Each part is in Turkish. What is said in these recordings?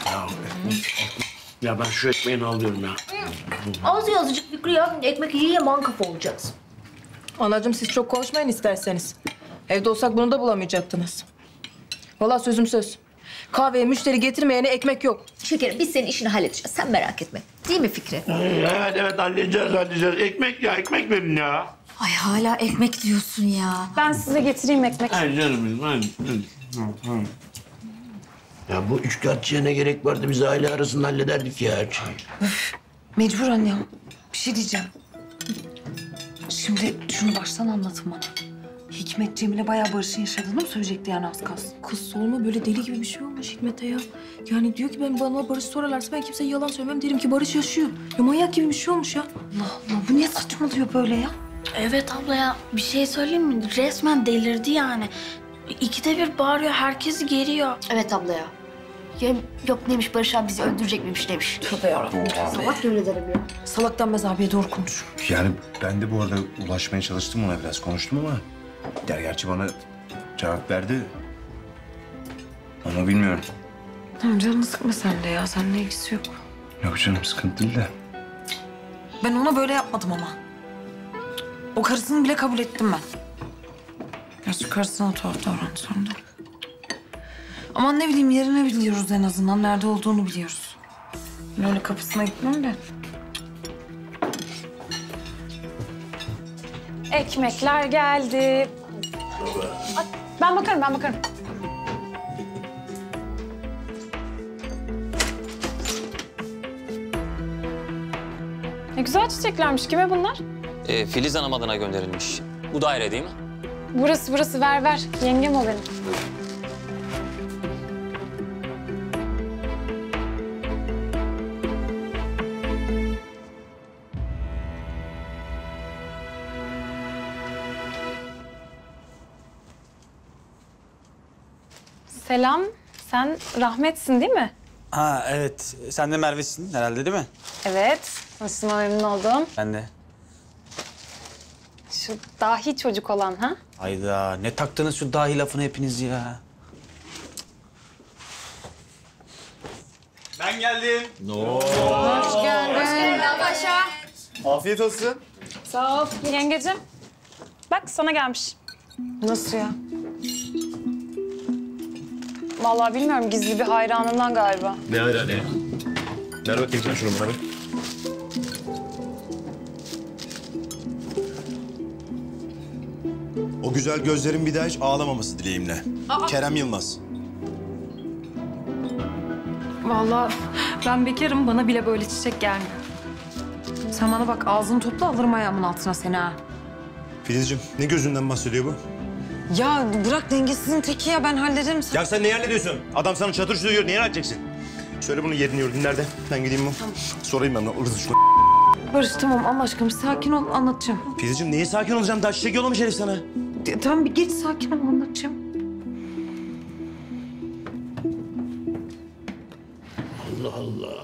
Ya ben şu ekmeğini alıyorum ya. Az yazıcık Fikri ya. Ekmek yiye mankafa olacağız. Anacığım siz çok konuşmayın isterseniz. Evde olsak bunu da bulamayacaktınız. Vallahi sözüm söz. Kahveye müşteri getirmeyene ekmek yok. Şekerim biz senin işini halledeceğiz. Sen merak etme. Değil mi Fikri? Evet halledeceğiz. Ekmek ya, ekmek verin ya. Ay hala ekmek diyorsun ya. Ben size getireyim ekmek. Ay canım benim, hadi. Ya bu üçkağıtçıya ne gerek vardı? Biz aile arasında hallederdik ya her şeyi. Mecbur annem. Bir şey diyeceğim. Şimdi şunu baştan anlatın bana. Hikmet Cemile bayağı barışın yaşadığını mı söyleyecekti yani az kalsın? Kız sorma böyle deli gibi bir şey olmuş Hikmet'e ya. Yani diyor ki ben bana Barış sorarlarsa ben kimseye yalan söylemem derim ki Barış yaşıyor. Ya manyak gibi bir şey olmuş ya. Allah Allah bu niye saçmalıyor böyle ya? Evet abla ya bir şey söyleyeyim mi? Resmen delirdi yani. İkide bir bağırıyor, herkesi geriyor. Evet abla ya. Ya yok neymiş Barış abi bizi öldürecek miymiş demiş. Tövbe yarabbim. Salak öyle derim ya. Salak denmez abiye doğru konuş. Yani ben de bu arada ulaşmaya çalıştım ona biraz konuştum ama... Gerçi bana cevap verdi. Ama bilmiyorum. Tamam canını sıkma sen de ya. Seninle ilgisi yok. Yok canım sıkıntı değil de. Ben ona böyle yapmadım ama. O karısını bile kabul ettim ben. Gerçi karısına tuhaf davrandı sonra da. Aman ne bileyim yerini biliyoruz en azından. Nerede olduğunu biliyoruz. Ben öyle kapısına gitmem de. Ekmekler geldi. Ben bakarım. Ne güzel çiçeklermiş. Kime bunlar? Filiz Hanım adına gönderilmiş. Bu daire değil mi? Burası. Ver. Yengem o benim. Selam. Sen Rahmet'sin değil mi? Ha evet. Sen de Merve'sin herhalde değil mi? Evet. Tanıştığıma memnun oldum. Ben de. Şu dahi çocuk olan ha? Hayda ne taktınız şu dahi lafını hepiniz ya. Ben geldim. Hoş geldin. Afiyet olsun. Sağ ol. Yengecim. Bak sana gelmiş. Nasıl ya? Vallahi bilmiyorum gizli bir hayranından galiba. Ne ara ne? Ver bakayım sen şunu bana bir. O güzel gözlerin bir daha hiç ağlamaması dileğimle. Kerem Yılmaz. Vallahi ben bekarım. Bana bile böyle çiçek gelmiyor. Sen bana bak ağzını topla alırım ayağımın altına seni ha. Filizciğim ne gözünden bahsediyor bu? Ya bırak dengesizin teki ya ben hallederim. Ya sen ne hallediyorsun? Adam sana çatır çutur diyor. Niye halledeceksin? Söyle bunun yerini yurdun nerede? Ben gideyim mi? Tamam. Sorayım ben. Orası şuna. Barış tamam Allah aşkına sakin ol anlatacağım. Filizciğim neye sakin olacağım? Daha çiçek yollamış herif sana. Tamam bir geç sakin ol anlatacağım. Allah Allah.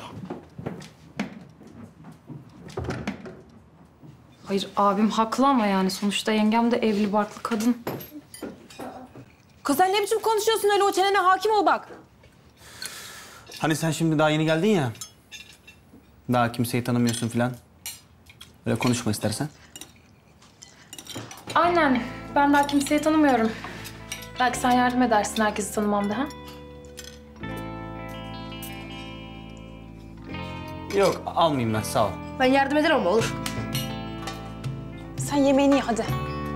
Hayır abim haklı ama yani sonuçta yengem de evli barklı kadın. Kız sen ne biçim konuşuyorsun öyle o çenene hakim ol bak. Hani sen şimdi daha yeni geldin ya. Daha kimseyi tanımıyorsun falan. Öyle konuşma istersen. Aynen. Ben daha kimseyi tanımıyorum. Belki sen yardım edersin herkesi tanımamda ha? Yok almayayım ben sağ ol. Ben yardım ederim ama olur. Sen yemeğini ye hadi.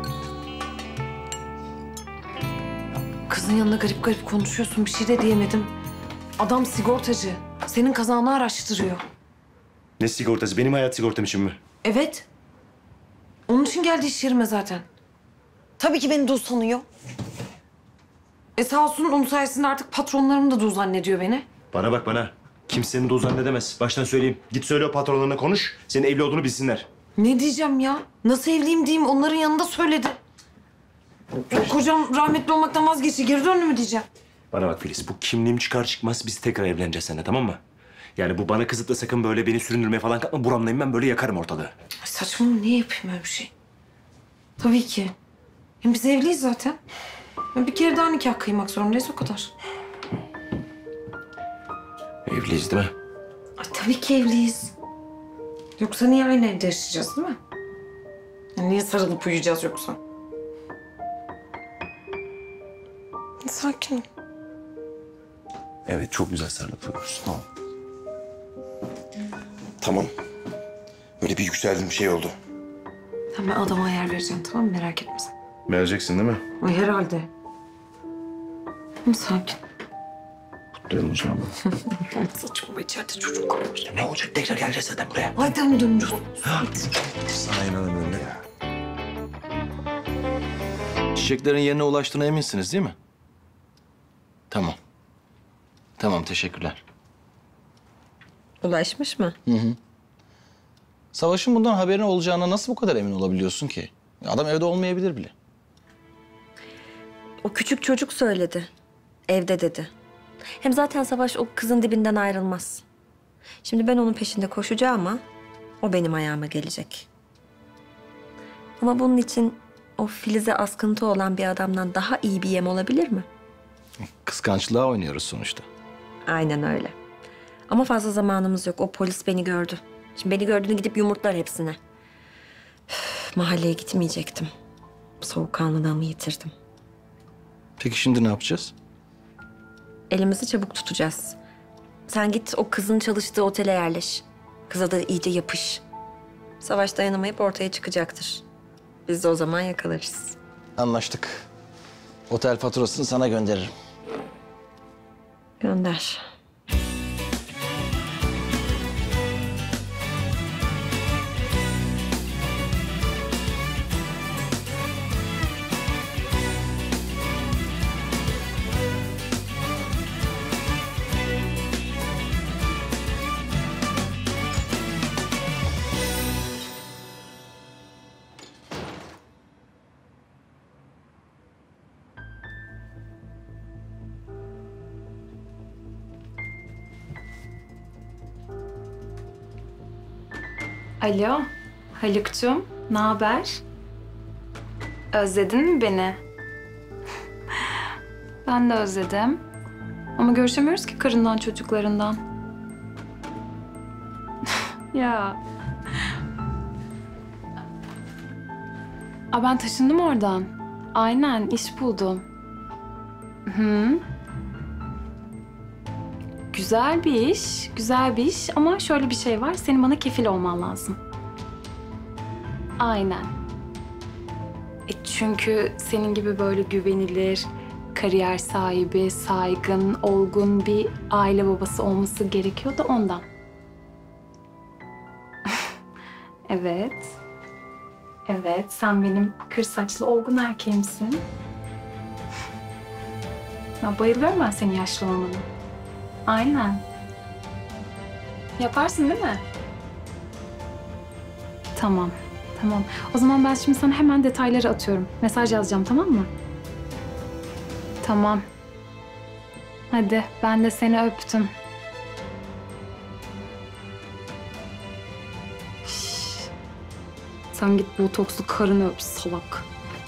Kızın yanında garip garip konuşuyorsun bir şey de diyemedim. Adam sigortacı. Senin kazanı araştırıyor. Ne sigortası? Benim hayat sigortam için mi? Evet. Onun için geldi iş yerime zaten. Tabii ki beni dost sanıyor. Sağ olsun onun sayesinde artık patronlarım da dost zannediyor beni. Bana bak bana. Kimsenin doz zannedemez. Baştan söyleyeyim. Git söyle o patronlarına konuş. Senin evli olduğunu bilsinler. Ne diyeceğim ya? Nasıl evliyim diyeyim onların yanında söyledi. Kocam rahmetli olmaktan vazgeçti. Geri döndü mü diyeceğim. Bana bak Filiz. Bu kimliğim çıkar çıkmaz biz tekrar evleneceğiz seninle tamam mı? Yani bu bana kızıp da sakın böyle beni süründürmeye falan kalkma. Buramdayım ben böyle yakarım ortalığı. Ay saçmalama niye yapayım öyle bir şey? Tabii ki. Hem biz evliyiz zaten. Bir kere daha nikah kıymak zorundayız o kadar. Evliyiz değil mi? Ay, tabii ki evliyiz. Yoksa niye aynı evde yaşayacağız değil mi? Yani niye sarılıp uyuyacağız yoksa? Sakin ol. Evet, çok güzel sarılıp uyuyoruz. Tamam. Tamam. Böyle bir yükseldiğim bir şey oldu. Tamam, ben adama ayar vereceğim, tamam mı? Merak etme sen. Vereceksin değil mi? Ay herhalde. Tamam, sakin. Kutlayalım o zaman. Saçma, içeride çocuk kalmış. Ne olacak? Tekrar geleceğiz zaten buraya. Hadi onu dönüyoruz. Sana inanamıyorum ya. Çiçeklerin yerine ulaştığına eminsiniz değil mi? Tamam. Tamam, teşekkürler. Ulaşmış mı? Savaş'ın bundan haberin olacağına nasıl bu kadar emin olabiliyorsun ki? Adam evde olmayabilir bile. O küçük çocuk söyledi. Evde dedi. Hem zaten Savaş o kızın dibinden ayrılmaz. Şimdi ben onun peşinde koşacağım ama o benim ayağıma gelecek. Ama bunun için o Filiz'e askıntı olan bir adamdan daha iyi bir yem olabilir mi? Kıskançlığa oynuyoruz sonuçta. Aynen öyle. Ama fazla zamanımız yok. O polis beni gördü. Şimdi beni gördüğünü gidip yumurtlar hepsine. Üf, mahalleye gitmeyecektim. Soğukkanlılığımı yitirdim. Peki şimdi ne yapacağız? Elimizi çabuk tutacağız. Sen git o kızın çalıştığı otele yerleş. Kıza da iyice yapış. Savaş dayanamayıp ortaya çıkacaktır. Biz de o zaman yakalarız. Anlaştık. Otel faturasını sana gönderirim. Gönder. Alo, Haluk'cum, ne haber? Özledin mi beni? Ben de özledim. Ama görüşemiyoruz ki karından, çocuklarından. Ya. Ben taşındım oradan. Aynen, iş buldum. Hı. Güzel bir iş, güzel bir iş ama şöyle bir şey var, senin bana kefil olman lazım. Aynen. Çünkü senin gibi böyle güvenilir, kariyer sahibi, saygın, olgun bir aile babası olması gerekiyor da ondan. Evet. Evet, sen benim kır saçlı, olgun erkeğimsin. Ya bayılıyorum ben senin yaşlı olmana. Aynen. Yaparsın değil mi? Tamam, tamam. O zaman ben şimdi sana hemen detayları atıyorum. Mesaj yazacağım, tamam mı? Tamam. Hadi, ben de seni öptüm. Şş. Sen git botokslu karını öp, salak.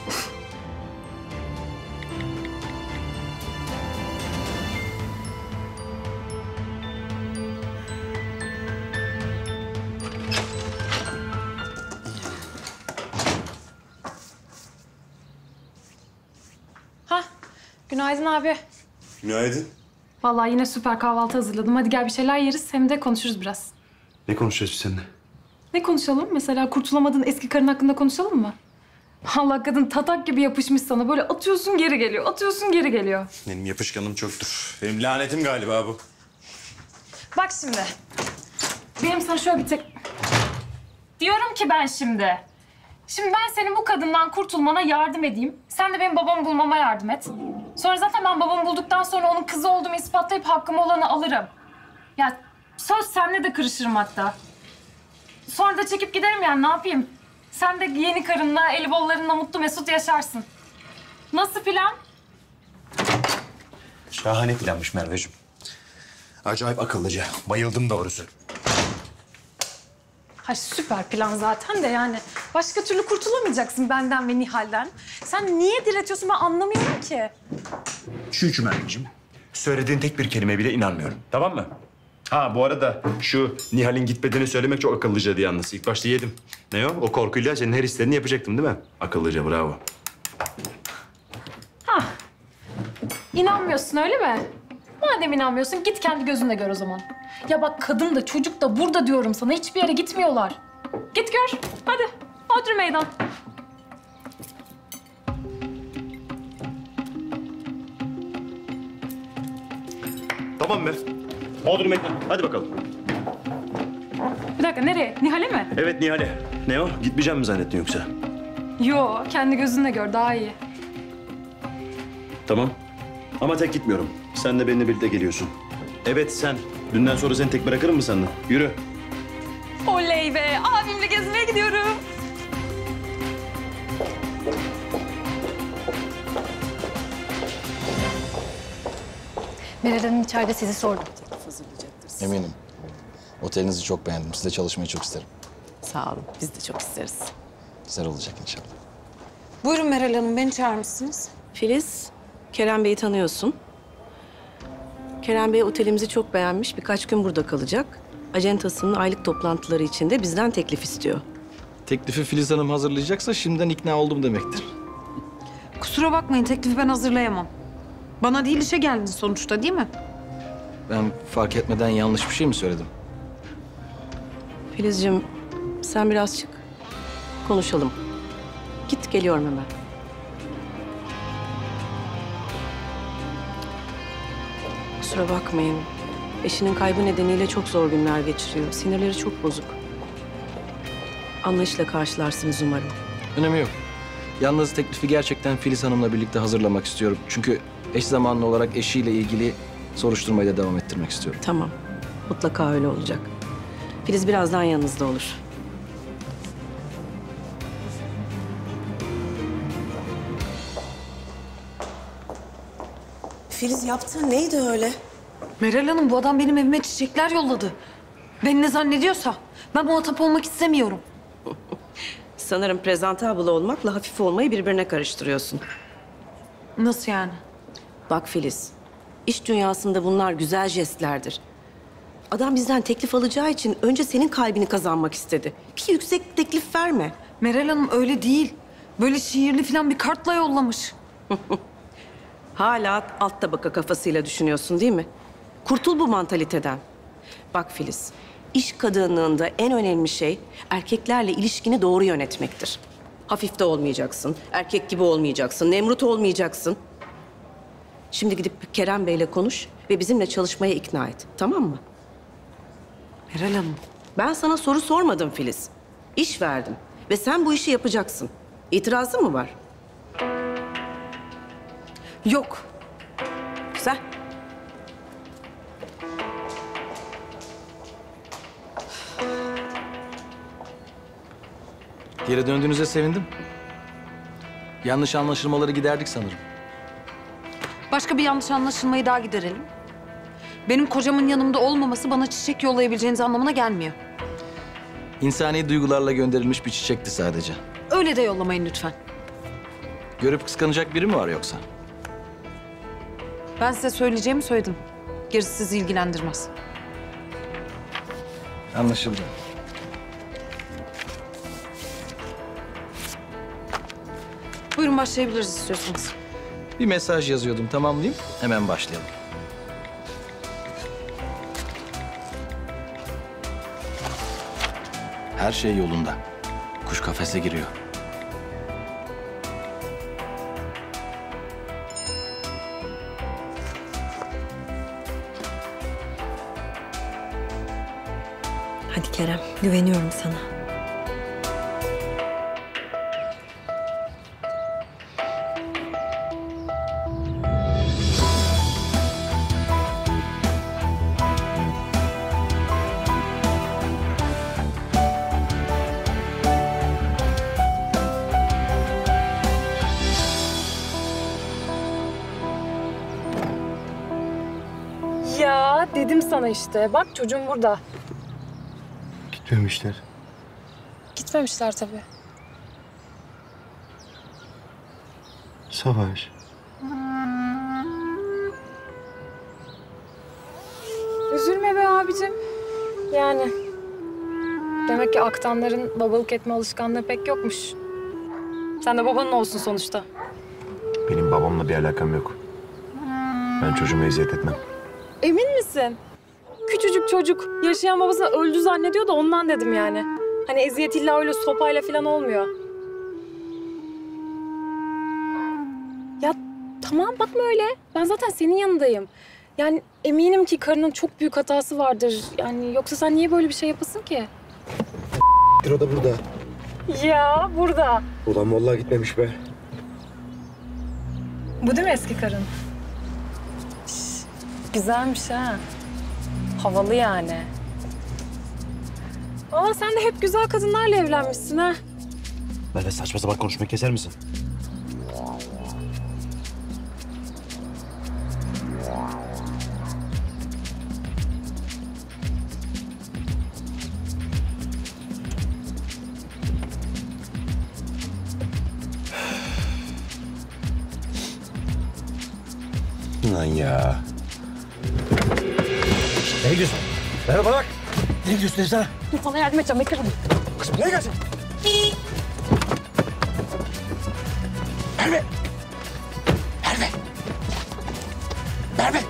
Günaydın abi. Günaydın. Vallahi yine süper kahvaltı hazırladım. Hadi gel bir şeyler yeriz hem de konuşuruz biraz. Ne konuşacağız biz seninle? Ne konuşalım? Mesela kurtulamadığın eski karın hakkında konuşalım mı? Allah, kadın tatak gibi yapışmış sana. Böyle atıyorsun geri geliyor, atıyorsun geri geliyor. Benim yapışkanım çoktur. Benim lanetim galiba bu. Bak şimdi. Benim sana şöyle bir tek... Diyorum ki ben şimdi. Şimdi ben senin bu kadından kurtulmana yardım edeyim. Sen de benim babamı bulmama yardım et. Sonra zaten ben babamı bulduktan sonra onun kızı olduğumu ispatlayıp hakkım olanı alırım. Ya söz seninle de kırışırım hatta. Sonra da çekip giderim yani, ne yapayım? Sen de yeni karınla, eli bollarınla mutlu mesut yaşarsın. Nasıl plan? Şahane planmış Merveciğim. Acayip akıllıca. Bayıldım doğrusu. Ha, süper plan zaten de yani. Başka türlü kurtulamayacaksın benden ve Nihal'den. Sen niye diretiyorsun ben anlamıyorum ki. Şu Merveciğim. Söylediğin tek bir kelime bile inanmıyorum. Tamam mı? Ha bu arada şu Nihal'in gitmediğini söylemek çok akıllıcaydı yalnız. İlk başta yedim. Ne o? O korkuyla senin her istediğini yapacaktım değil mi? Akıllıca, bravo. İnanmıyorsun öyle mi? Madem inanmıyorsun git kendi gözünle gör o zaman. Ya bak kadın da çocuk da burada diyorum sana. Hiçbir yere gitmiyorlar. Git gör. Hadi. Hodri meydan. Tamam be. Odur mektan. Hadi bakalım. Bir dakika nereye? Nihal'e mi? Evet Nihal'e. Ne o? Gitmeyeceğim mi zannettin yoksa? Yo kendi gözünle gör daha iyi. Tamam. Ama tek gitmiyorum. Sen de benimle birlikte geliyorsun. Evet sen. Dünden sonra seni tek bırakırım mı seninle? Yürü. Oley be! Abimle gezmeye gidiyorum. Meral Hanım içeride sizi sordu. Eminim. Otelinizi çok beğendim. Sizle çalışmayı çok isterim. Sağ olun. Biz de çok isteriz. Güzel olacak inşallah. Buyurun Meral Hanım. Beni çağırmışsınız. Filiz, Kerem Bey'i tanıyorsun. Kerem Bey otelimizi çok beğenmiş. Birkaç gün burada kalacak. Acentasının aylık toplantıları için de bizden teklif istiyor. Teklifi Filiz Hanım hazırlayacaksa şimdiden ikna oldum demektir. Kusura bakmayın. Teklifi ben hazırlayamam. Bana değil işe geldiniz sonuçta değil mi? Ben fark etmeden yanlış bir şey mi söyledim? Filizciğim, sen biraz çık. Konuşalım. Git, geliyorum hemen. Kusura bakmayın. Eşinin kaybı nedeniyle çok zor günler geçiriyor. Sinirleri çok bozuk. Anlayışla karşılarsınız umarım. Önemi yok. Yalnız teklifi gerçekten Filiz Hanım'la birlikte hazırlamak istiyorum. Çünkü eş zamanlı olarak eşiyle ilgili soruşturmayı da devam ettirmek istiyorum. Tamam. Mutlaka öyle olacak. Filiz birazdan yanınızda olur. Filiz yaptığın neydi öyle? Meral Hanım bu adam benim evime çiçekler yolladı. Beni ne zannediyorsa. Ben muhatap olmak istemiyorum. Sanırım presentable olmakla hafif olmayı birbirine karıştırıyorsun. Nasıl yani? Bak Filiz, iş dünyasında bunlar güzel jestlerdir. Adam bizden teklif alacağı için önce senin kalbini kazanmak istedi. Ki yüksek teklif verme. Meral Hanım öyle değil. Böyle şiirli falan bir kartla yollamış. Hala alt tabaka kafasıyla düşünüyorsun değil mi? Kurtul bu mantaliteden. Bak Filiz, iş kadınlığında en önemli şey erkeklerle ilişkini doğru yönetmektir. Hafif de olmayacaksın, erkek gibi olmayacaksın, Nemrut olmayacaksın. Şimdi gidip Kerem Bey'le konuş ve bizimle çalışmaya ikna et, tamam mı? Meral Hanım. Ben sana soru sormadım Filiz. İş verdim ve sen bu işi yapacaksın. İtirazın mı var? Yok. Güzel. Geri döndüğünüze sevindim. Yanlış anlaşılmaları giderdik sanırım. Başka bir yanlış anlaşılmayı daha giderelim. Benim kocamın yanımda olmaması bana çiçek yollayabileceğiniz anlamına gelmiyor. İnsani duygularla gönderilmiş bir çiçekti sadece. Öyle de yollamayın lütfen. Görüp kıskanacak biri mi var yoksa? Ben size söyleyeceğimi söyledim. Gerisi sizi ilgilendirmez. Anlaşıldı. Buyurun başlayabiliriz istiyorsanız. Bir mesaj yazıyordum, tamamlayayım. Hemen başlayalım. Her şey yolunda. Kuş kafese giriyor. Hadi Kerem, güveniyorum sana. Ya dedim sana işte. Bak çocuğum burada. Gitmemişler. Gitmemişler tabii. Savaş. Üzülme be abicim. Yani demek ki aktanların babalık etme alışkanlığı pek yokmuş. Sen de babanın olsun sonuçta. Benim babamla bir alakam yok. Ben çocuğuma eziyet etmem. Emin misin? Küçücük çocuk yaşayan babasını öldü zannediyor da ondan dedim yani. Hani eziyet illa öyle sopayla falan olmuyor. Ya tamam bakma öyle. Ben zaten senin yanındayım. Yani eminim ki karının çok büyük hatası vardır. Yani yoksa sen niye böyle bir şey yapasın ki? O da burada. Ya burada. Ulan vallahi gitmemiş be. Bu değil mi eski karın? Güzelmiş ha. Havalı yani. Aa sen de hep güzel kadınlarla evlenmişsin ha. Böyle saçma sapan konuşmayı keser misin? Lan ya. Nereye gidiyorsun? Merhaba bana bak. Nereye gidiyorsun dedim sana? Dur sana yardım edeceğim. Bekle hadi. Kızım nereye gidiyorsun? Merve! Merve! Merve!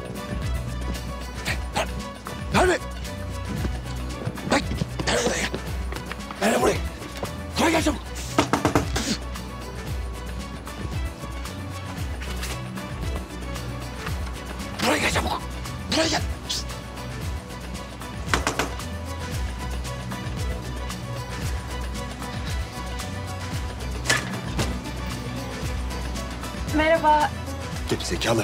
Merve! Bak! Merve buraya! Merve buraya! Buraya gel çabuk! Buraya gel çabuk! Buraya gel! Merhaba. Geri zekalı.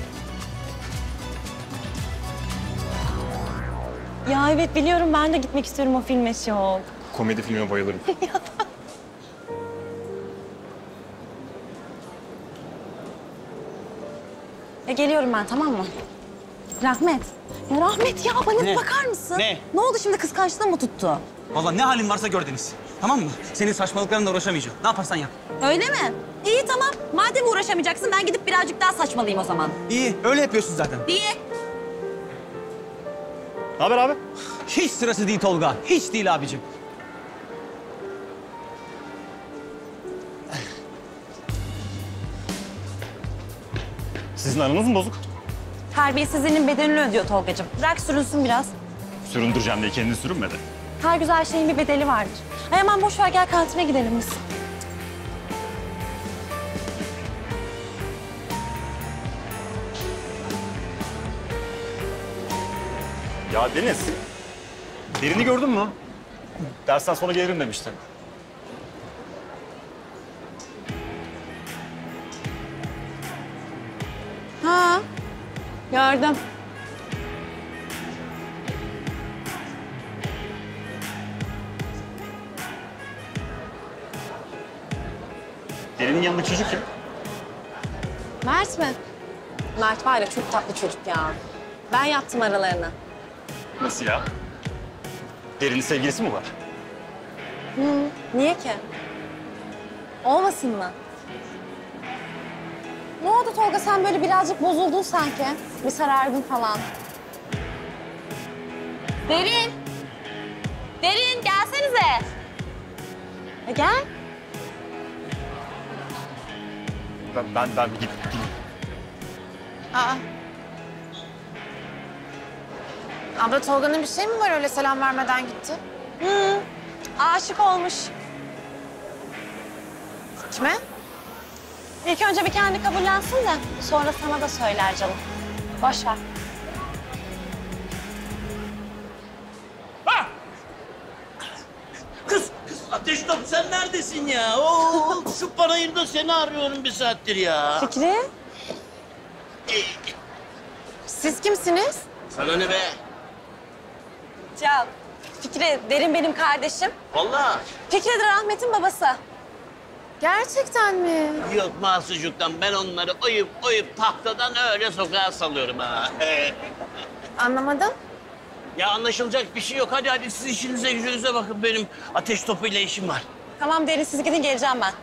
Ya evet biliyorum ben de gitmek istiyorum o filme çok. Komedi filmine bayılırım. Geliyorum ben tamam mı? Rahmet. Ya Rahmet ya bana bir bakar mısın? Ne oldu şimdi kıskançlığın mı tuttu? Vallahi ne halin varsa gör Deniz. Tamam mı? Senin saçmalıklarınla uğraşamayacağım. Ne yaparsan yap. Öyle mi? İyi tamam. Madem uğraşamayacaksın ben gidip birazcık daha saçmalayayım o zaman. İyi, öyle yapıyorsun zaten. İyi. Ne haber abi? Hiç sırası değil Tolga. Hiç değil abicim. Sizin aranız mı bozuk? Terbiyesizliğinin bedelini ödüyor Tolgacığım. Bırak sürünsün biraz. Süründüreceğim diye kendini sürünmedi. Her güzel şeyin bir bedeli vardır. Ay aman boş ver gel kantine gidelim biz. Ya Deniz, Derin'i gördün mü? Dersten sonra gelirim demişti. Ha, gördüm. Derin'in yanındaki çocuk kim? Mert mi? Mert var ya çok tatlı çocuk ya. Ben yaptım aralarını. Nasıl ya? Derin'in sevgilisi mi var? Niye ki? Olmasın mı? Ne oldu Tolga sen böyle birazcık bozuldun sanki. Bir sarardın falan. Derin! Derin gelsenize. Gel. Ben bir gidip Aa. Abla Tolga'nın bir şey mi var öyle selam vermeden gitti? Aşık olmuş. Kime? İlk önce bir kendi kabullensin de sonra sana da söyler canım. Boş ver. Kız Ateş Top sen neredesin ya? Oo, şu panayırda seni arıyorum bir saattir ya. Fikri? Siz kimsiniz? Sana ne be? Ya Fikri, Derin benim kardeşim. Vallahi. Fikri de Rahmet'in babası. Gerçekten mi? Yok mahsucuktan ben onları oyup tahtadan öyle sokağa salıyorum ha. Anlamadım. Ya anlaşılacak bir şey yok. Hadi siz işinize gücünüze bakın. Benim Ateş Topu'yla işim var. Tamam Derin siz gidin geleceğim ben.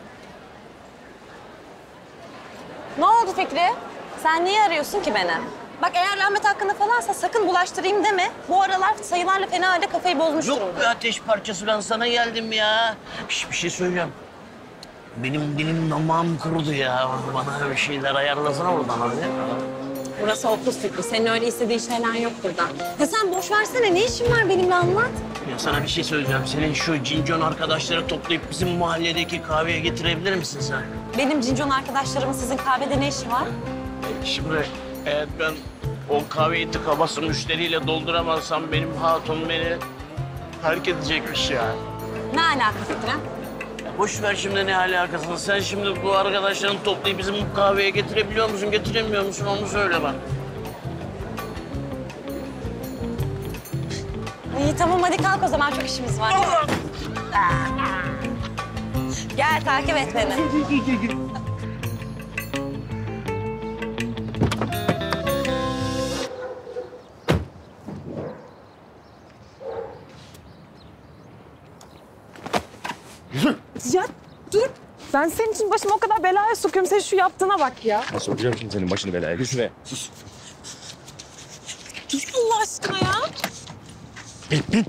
Ne oldu Fikri? Sen niye arıyorsun ki beni? Bak eğer rahmet hakkında falansa sakın bulaştırayım deme. Bu aralar sayılarla fena halde kafayı bozmuştur. Yok be ateş parçası, ben sana geldim ya. Bir şey söyleyeceğim. Benim dilim damağım kurudu ya. Bana bir şeyler ayarlasana oradan hadi. Burası okul sıkı. Senin öyle istediğin şeyler yok burada. Ya sen boş versene. Ne işin var benimle anlat. Ya sana bir şey söyleyeceğim. Senin şu cincon arkadaşları toplayıp bizim mahalledeki kahveye getirebilir misin sen? Benim cincon arkadaşlarımın sizin kahvede ne işi var? Şimdi eğer ben o kahveyi tıka basa müşteriyle dolduramazsam benim hatun beni terk edecekmiş ya. Ne alakası var? Boş ver şimdi ne alakasını. Sen şimdi bu arkadaşlarını toplayıp bizim kahveye getirebiliyor musun, getiremiyor musun onu söyle bak. İyi tamam hadi kalk o zaman çok işimiz var. Gel takip et beni. Ya dur. Ben senin için başımı o kadar belaya sokuyorum. Sen şu yaptığına bak ya. Ben sokacağım şimdi senin başını belaya. Gir şuraya. Sus. Dur Allah aşkına ya. Bin.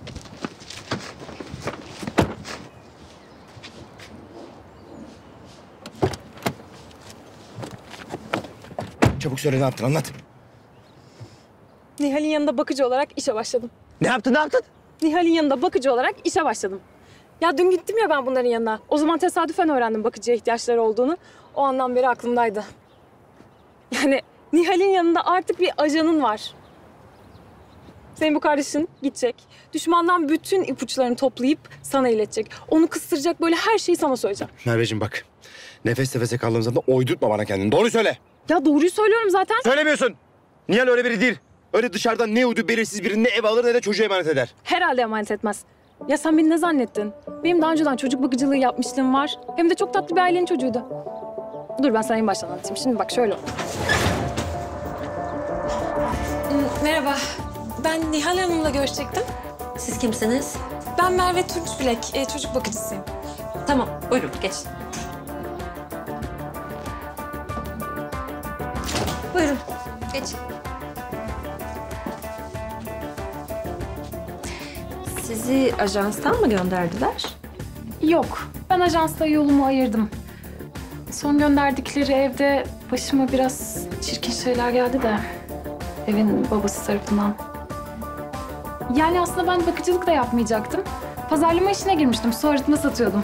Çabuk söyle ne yaptın anlat. Nihal'in yanında bakıcı olarak işe başladım. Ne yaptın? Nihal'in yanında bakıcı olarak işe başladım. Ya dün gittim ya ben bunların yanına. O zaman tesadüfen öğrendim bakıcıya ihtiyaçları olduğunu. O andan beri aklımdaydı. Yani Nihal'in yanında artık bir ajanın var. Senin bu kardeşin gidecek. Düşmandan bütün ipuçlarını toplayıp sana iletecek. Onu kıstıracak, böyle her şeyi sana söyleyeceğim. Merveciğim bak. Nefes nefese kaldığım zaman oydurtma bana kendini. Doğru söyle. Ya doğruyu söylüyorum zaten. Söylemiyorsun. Nihal öyle biri değil. Öyle dışarıdan ne uydu belirsiz birini ne ev alır ne de çocuğu emanet eder. Herhalde emanet etmez. Ya sen beni ne zannettin? Benim daha önceden çocuk bakıcılığı yapmışlığım var. Hem de çok tatlı bir ailenin çocuğuydu. Dur ben sana en baştan anlatayım. Şimdi bak şöyle oldu. Merhaba. Ben Nihal Hanım'la görüşecektim. Siz kimsiniz? Ben Merve Tunçbilek, çocuk bakıcısıyım. Tamam, buyurun geç. Buyurun, geç. Sizi ajanstan mı gönderdiler? Yok, ben ajansla yolumu ayırdım. Son gönderdikleri evde başıma biraz çirkin şeyler geldi de evin babası tarafından. Yani aslında ben bakıcılık da yapmayacaktım. Pazarlama işine girmiştim, su arıtma satıyordum.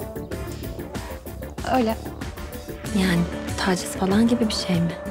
Öyle. Yani taciz falan gibi bir şey mi?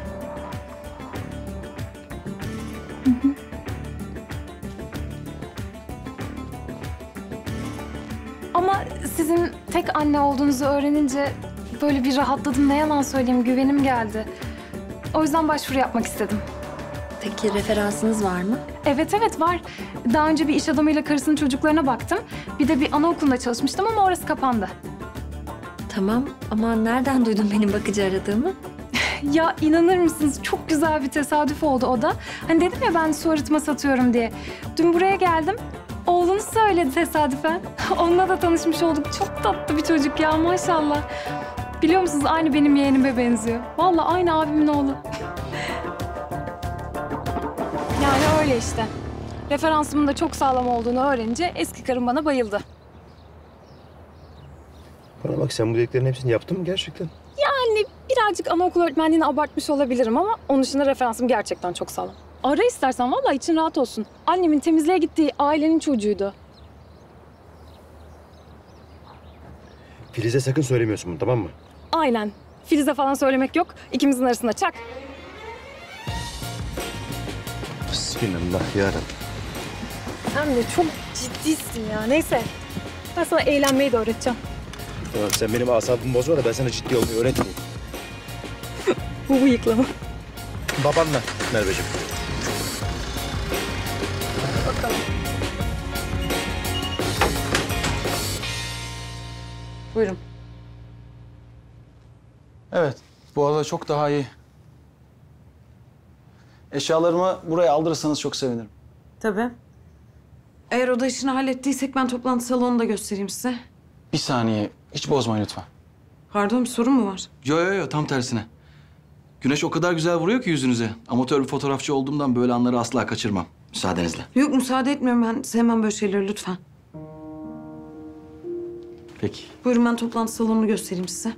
Ama sizin tek anne olduğunuzu öğrenince böyle bir rahatladım. Ne yalan söyleyeyim, güvenim geldi. O yüzden başvuru yapmak istedim. Peki referansınız var mı? Evet var. Daha önce bir iş adamıyla karısının çocuklarına baktım. Bir de bir anaokulunda çalışmıştım ama orası kapandı. Tamam ama nereden duydun benim bakıcı aradığımı? Ya inanır mısınız? Çok güzel bir tesadüf oldu o da. Hani dedim ya ben su arıtma satıyorum diye. Dün buraya geldim. Oğlunu söyledi tesadüfen. Onunla da tanışmış olduk. Çok tatlı bir çocuk ya maşallah. Biliyor musunuz aynı benim yeğenime benziyor. Vallahi aynı abimin oğlu. Yani öyle işte. Referansımın da çok sağlam olduğunu öğrenince eski karım bana bayıldı. Bana bak sen bu dediklerin hepsini yaptın mı gerçekten? Yani birazcık anaokul öğretmenliğini abartmış olabilirim ama onun dışında referansım gerçekten çok sağlam. Ara istersen vallahi için rahat olsun. Annemin temizliğe gittiği ailenin çocuğuydu. Filiz'e sakın söylemiyorsun bunu tamam mı? Aynen. Filiz'e falan söylemek yok. İkimizin arasında çak. Bismillah yarabbim. Sen de çok ciddisin ya. Neyse. Ben sana eğlenmeyi de öğreteceğim. Tamam sen benim asabımı bozma da ben sana ciddi olmayı öğretmeyeyim. Bu bıyıklama. Babanla Merveciğim. Bakalım. Buyurun. Evet, bu arada çok daha iyi. Eşyalarımı buraya aldırırsanız çok sevinirim. Tabii. Eğer oda işini hallettiysek ben toplantı salonunu da göstereyim size. Bir saniye, hiç bozmayın lütfen. Pardon bir sorun mu var? Yo, tam tersine. Güneş o kadar güzel vuruyor ki yüzünüze. Amatör bir fotoğrafçı olduğumdan böyle anları asla kaçırmam. Müsaadenizle. Yok müsaade etmiyorum, ben sevmem böyle şeyleri, lütfen. Peki. Buyurun, ben toplantı salonunu göstereyim size.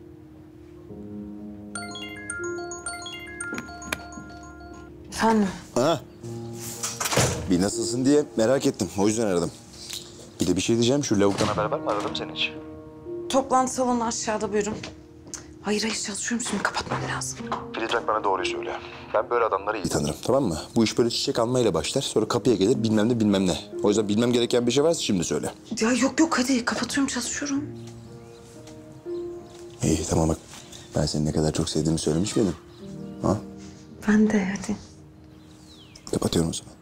Efendim? Ha. Bir nasılsın diye merak ettim. O yüzden aradım. Bir de bir şey diyeceğim. Şu lavuktan haber var mı? Aradım seni hiç. Toplantı salonu aşağıda, buyurun. Hayır çalışıyorum, şimdi kapatmam lazım. Filiz bak bana doğruyu söyle. Ben böyle adamları iyi tanırım, tamam mı? Bu iş böyle çiçek almayla başlar. Sonra kapıya gelir bilmem ne bilmem ne. O yüzden bilmem gereken bir şey varsa şimdi söyle. Ya yok hadi kapatıyorum, çalışıyorum. İyi tamam bak. Ben seni ne kadar çok sevdiğimi söylemiş miydim? Ha? Ben de hadi. Kapatıyorum o zaman.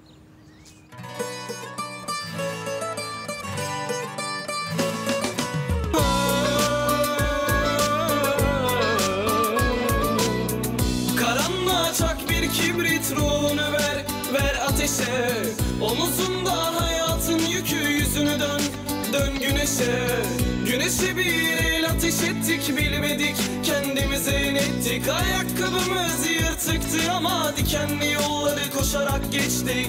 Karanlığa çak bir kibrit, ruhunu ver ateşe. Omuzunda hayatın yükü, yüzünü dön güneşe. Güneşe bir el ateş ettik, bilmedik kendimize inettik. Ayakkabımız yırtıktı ama dikenli yolları koşarak geçtik.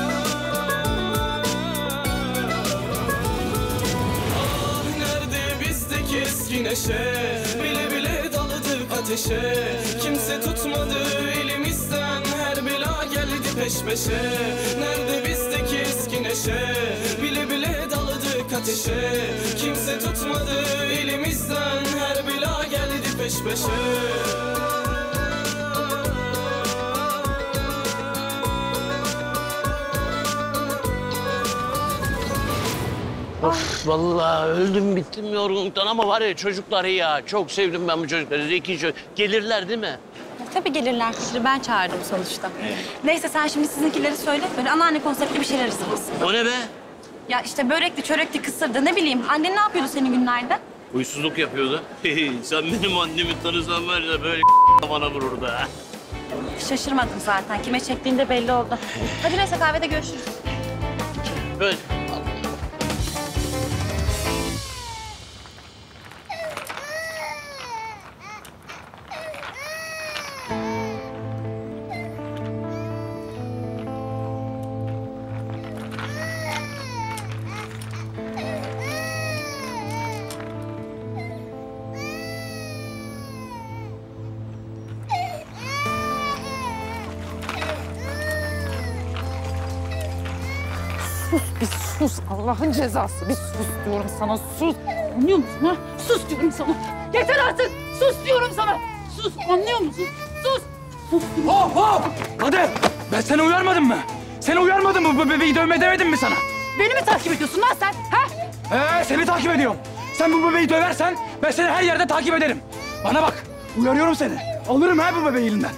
Ah nerede bizdeki eski neşe, bile bile daladık ateşe. Kimse tutmadı elimizden, her bela geldi peş peşe. Nerede bizdeki eski neşe, bile bile daladık ateşe. Kimse tutmadı elimizden, her bela geldi peş peşe. Of vallahi öldüm bittim yorgunluktan ama var ya çocuklar iyi ya. Çok sevdim ben bu çocukları. Zeki çocuk. Gelirler değil mi? Tabii gelirler. Şimdi ben çağırdım sonuçta. Neyse sen şimdi sizinkileri söyle. Böyle anneanne konseptli bir şeyler ısıtırsın. O ne be? Ya işte börekli, çörekli, kısırdı. Ne bileyim. Annen ne yapıyordu senin günlerde? Huysuzluk yapıyordu. Sen benim annemi tanısan var ya böyle bana vururdu ha. Şaşırmadım zaten. Kime çektiğinde belli oldu. Hadi neyse kahvede görüşürüz. Böyle. Sus, bir sus. Allah'ın cezası. Bir sus diyorum sana, sus. Anlıyor musun ha? Sus diyorum sana. Yeter artık. Sus diyorum sana. Sus, anlıyor musun? Sus. Sus. Hop hop! Kader, ben seni uyarmadım mı? Seni uyarmadım mı? Bu bebeği dövme demedim mi sana? Beni mi takip ediyorsun lan sen? Ha? Seni takip ediyorum. Sen bu bebeği döversen ben seni her yerde takip ederim. Bana bak, uyarıyorum seni. Alırım ha bu bebeği elinden.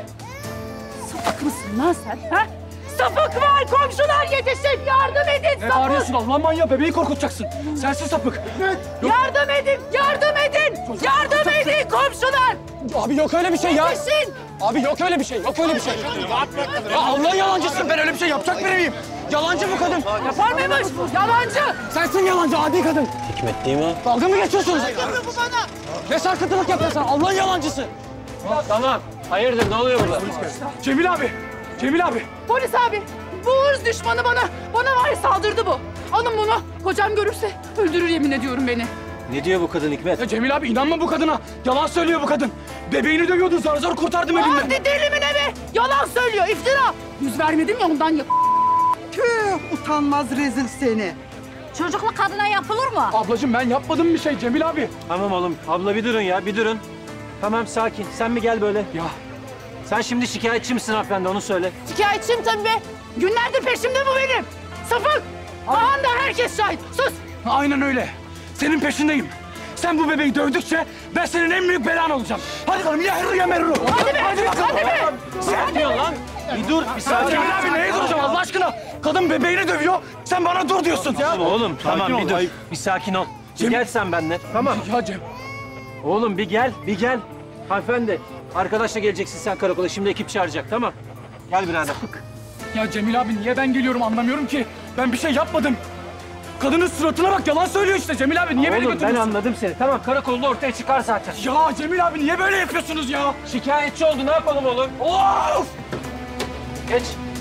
Sapık mısın lan sen? Ha? Sapık var, komşular yetişin, yardım edin. Ne bağırıyorsun Allah manyağı, bebeği korkutacaksın. Sensin sapık. Yardım edin, yardım edin. Yardım edin komşular. Abi yok öyle bir şey ya. Yetişin. Abi yok öyle bir şey, yok öyle bir şey. Ya Allah'ın yalancısın, ben öyle bir şey yapacak biri miyim? Yalancı bu kadın. Yapar mıymış? Yalancı. Sensin yalancı, adi kadın. Hikmet değil mi? Dalga mı geçiyorsunuz? Bu bana. Ne sarkıntılık yapıyorsun? Allah'ın yalancısı. Tamam. Hayırdır ne oluyor burada? Cemil abi, Cemil abi. Polis abi, bu hırs düşmanı bana var ya saldırdı bu. Alın bunu, kocam görürse öldürür yemin ediyorum beni. Ne diyor bu kadın Hikmet? Ya Cemil abi inanma bu kadına. Yalan söylüyor bu kadın. Bebeğini dövüyordu, zar zor kurtardım elinden. Hadi deli mi ne be? Yalan söylüyor, iftira. Yüz vermedim ya ondan yap. Tüh, utanmaz rezil seni. Çocuklu kadına yapılır mı? Ablacığım ben yapmadım bir şey Cemil abi. Tamam oğlum. Abla bir durun ya, bir durun. Tamam sakin. Sen bir gel böyle. Ya. Sen şimdi şikayetçi misin hanımefendi, onu söyle. Şikayetçiyim tabii be. Günlerdir peşimde bu benim. Sapık. Ağamda herkes şahit. Sus. Aynen öyle. Senin peşindeyim. Sen bu bebeği dövdükçe ben senin en büyük belan olacağım. Hadi bakalım ya herru ya merru. Hadi be. Hadi be. Ne diyorsun lan? Bir dur, bir sakin. Cemil abi neye duracağım Allah aşkına? Kadın bebeğini dövüyor, sen bana dur diyorsun. Ya oğlum tamam ol, bir dur. ayıp. Bir sakin ol. Bir gel sen benimle. Tamam. Ya Cem. Oğlum bir gel, bir gel. Hanımefendi, arkadaşla geleceksin sen karakola. Şimdi ekip çağıracak, tamam. Gel birader. Ya Cemil abi niye ben geliyorum anlamıyorum ki. Ben bir şey yapmadım. Kadının suratına bak, yalan söylüyor işte Cemil abi. Niye beni Oğlum götürüyorsun? ben anladım seni. Tamam, karakolda ortaya çıkar zaten. Ya Cemil abi niye böyle yapıyorsunuz ya? Şikayetçi oldu, ne yapalım oğlum? Of! Geç.